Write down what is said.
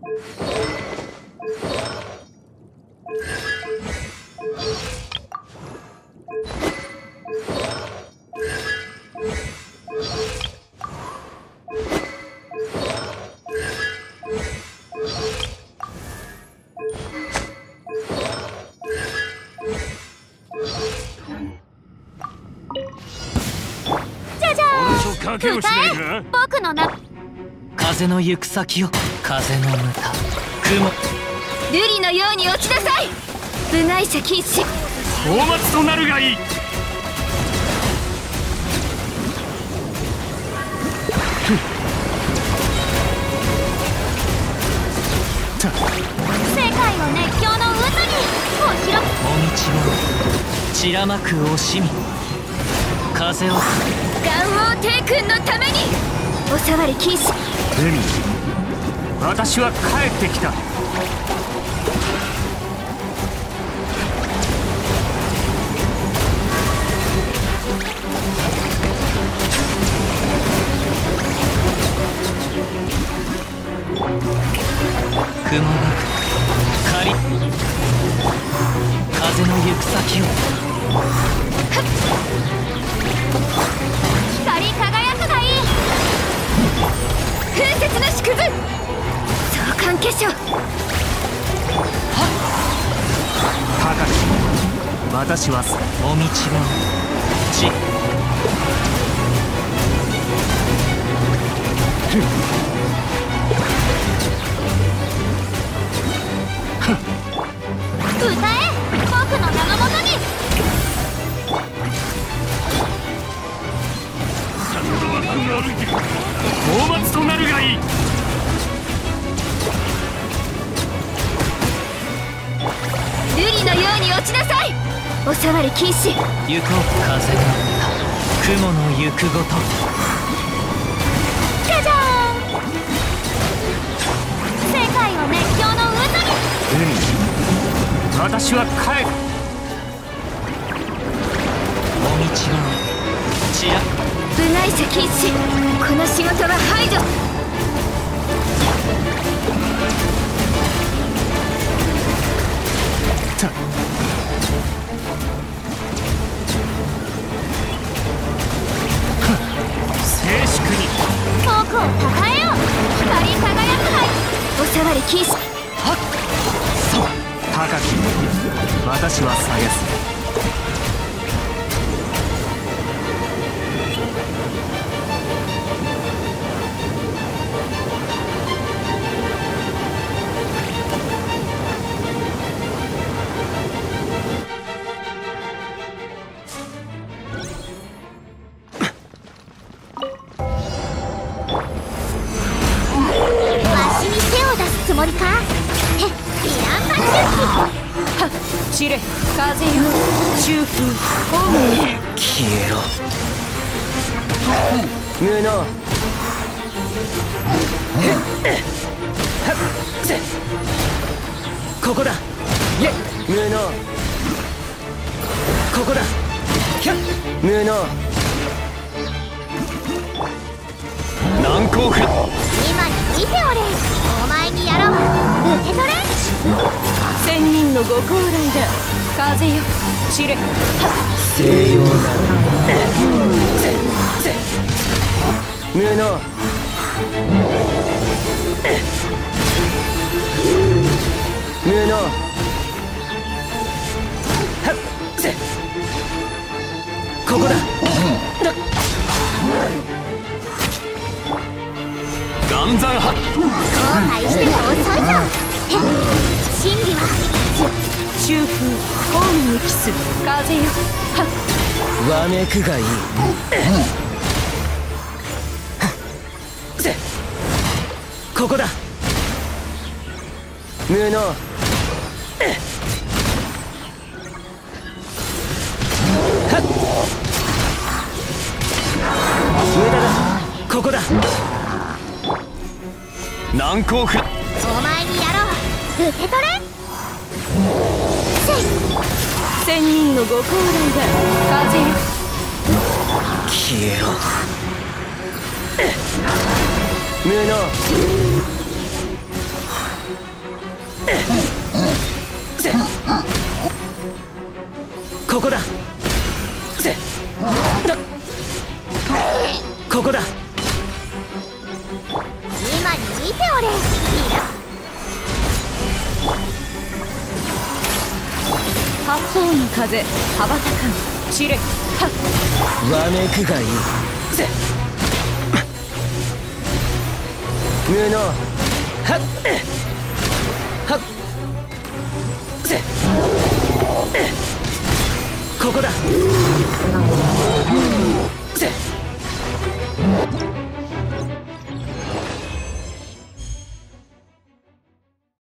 歌え、僕の名。 風の行く先を、風のむた雲。 瑠璃のように落ちなさい。部外者禁止。 放末となるがいい。 世界の熱狂の渦にお広。 お道を散らまく惜しみ。風を元王帝君のためにお触り禁止。 海、私は帰ってきた。 雲が狩り風の行く先を。 光り輝くがいい。風雪の縮図相関化粧。 高き私はお道は地。 歌え、僕の名のもとに。 放末となるがいい。 瑠璃のように落ちなさい。お触り禁止。 行こう風が雲の行くごと。 じゃじゃーん。世界を熱狂の渦に。 海、私は帰る。 お道はちら。 部外者禁止。この仕事は排除。 静粛に。 僕をたたえよ。光り輝くがいい。お触り禁止。 はっ、そう。高き私は探す。 つもりか。へっ、ヴィランパチュキ。 散れ風よ、中風ホームに消えろ。 無能。ここだ。無能。ここだ。無能。 難攻不。 今に見ておれ。お前にやろう。受け取れ。 千人のご高麗だ。風よ、散れ西洋な無能。無能。ここだ。 岩山派。 後悔しても遅いぞ。真理は中風ホームにキス風よ。 わめくがいい。ここだ。無能。無駄だ。ここだ。 難攻不。 お前にやろう。受け取れ。 千人のご高麗だ。風よ消えろ。無能。 せここだせだここだ今に見ておれ。 八方の風羽ばたかん知れ。はっわめくがいいせ無能はっはっせここだせ